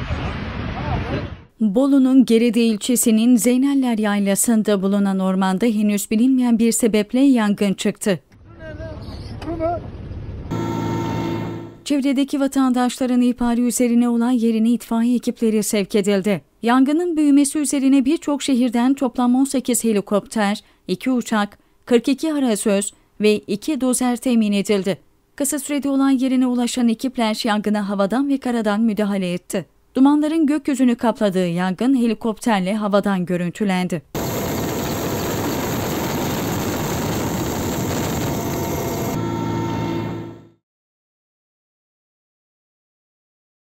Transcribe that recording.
Bolu'nun Gerede ilçesinin Zeyneller Yaylası'nda bulunan ormanda henüz bilinmeyen bir sebeple yangın çıktı. Çevredeki vatandaşların ihbarı üzerine olay yerine itfaiye ekipleri sevk edildi. Yangının büyümesi üzerine birçok şehirden toplam 18 helikopter, 2 uçak, 42 arazöz ve 2 dozer temin edildi. Kısa sürede olay yerine ulaşan ekipler yangına havadan ve karadan müdahale etti. Dumanların gökyüzünü kapladığı yangın helikopterle havadan görüntülendi.